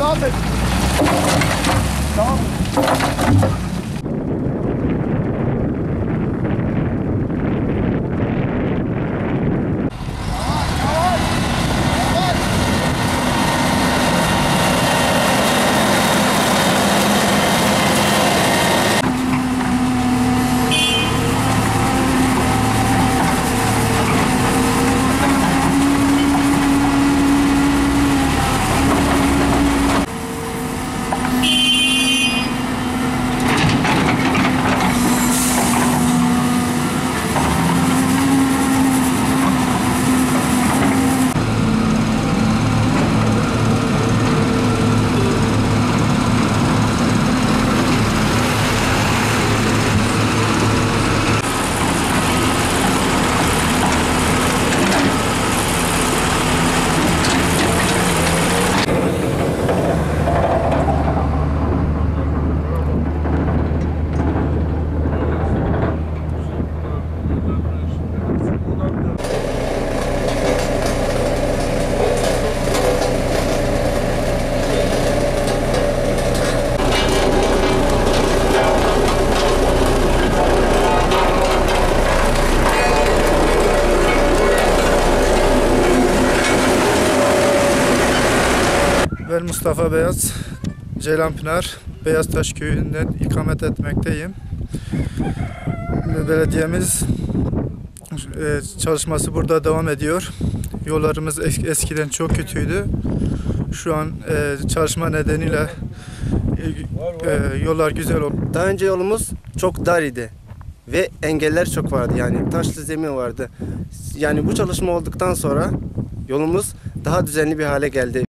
devam et. Tamam. Ben Mustafa Beyaz, Ceylanpınar, Beyaztaş köyünden ikamet etmekteyim. Belediyemiz çalışması burada devam ediyor. Yollarımız eskiden çok kötüydü. Şu an çalışma nedeniyle yollar güzel oldu. Daha önce yolumuz çok dar idi ve engeller çok vardı, yani taşlı zemin vardı. Yani bu çalışma olduktan sonra yolumuz daha düzenli bir hale geldi.